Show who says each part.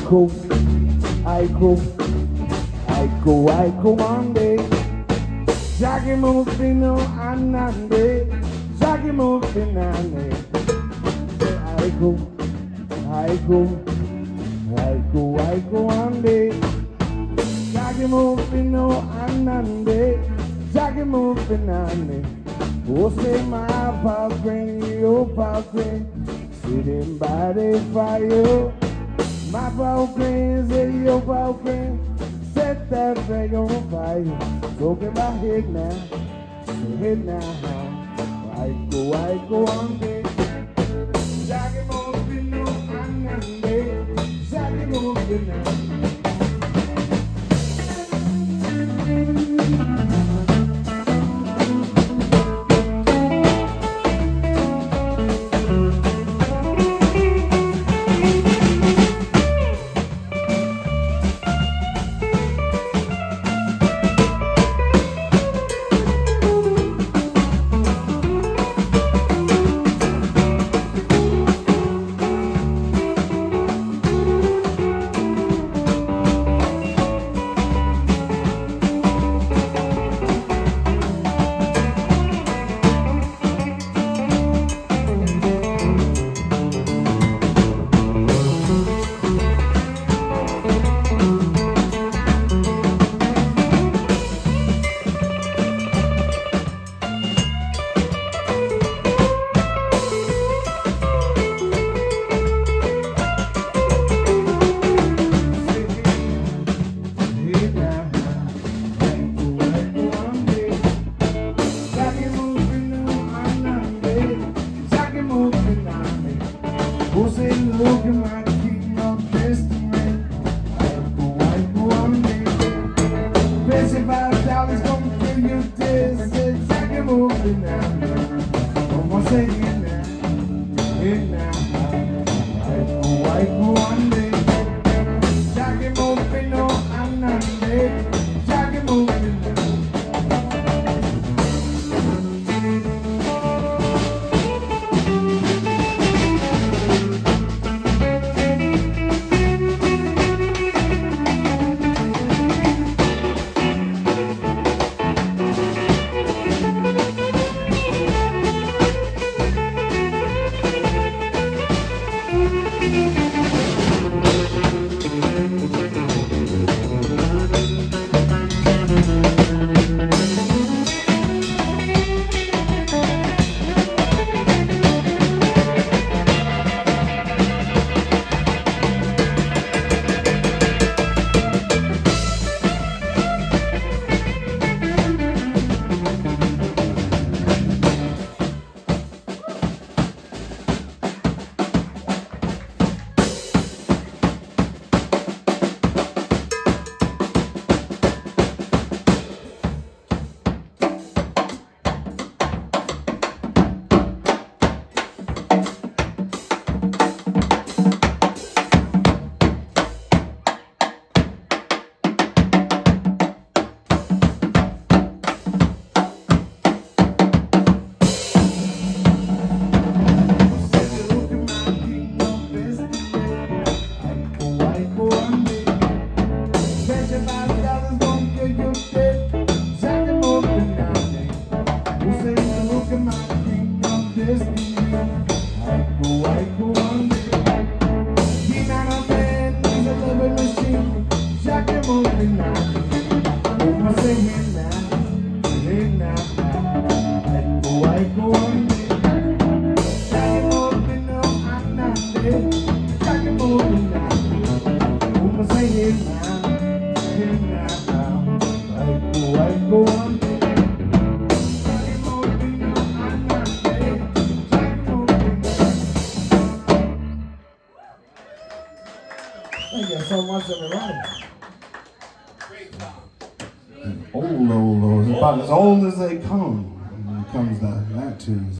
Speaker 1: aiko ande, Jackie Mufino anande, Jackie Mufinane. Aiko ande, Jackie Mufino anande, Jackie Mufinane. Oh, say my pal green, your pal green, sitting by the fire. My pal green, say your pal green, set that thing on fire. Soaking my head now, Aiko ande, Jackie Mufino anande, Jackie Mufinane. Look at my king of testament. Aiko ande, $55 gonna fill your test. Jackie Mufinane. One more say it now, Aiko ande, Jackie Mufino anande, Jackie Mufinane. Thank you so much, everybody. Great job. Old. It's about as old as they come when it comes to that tune.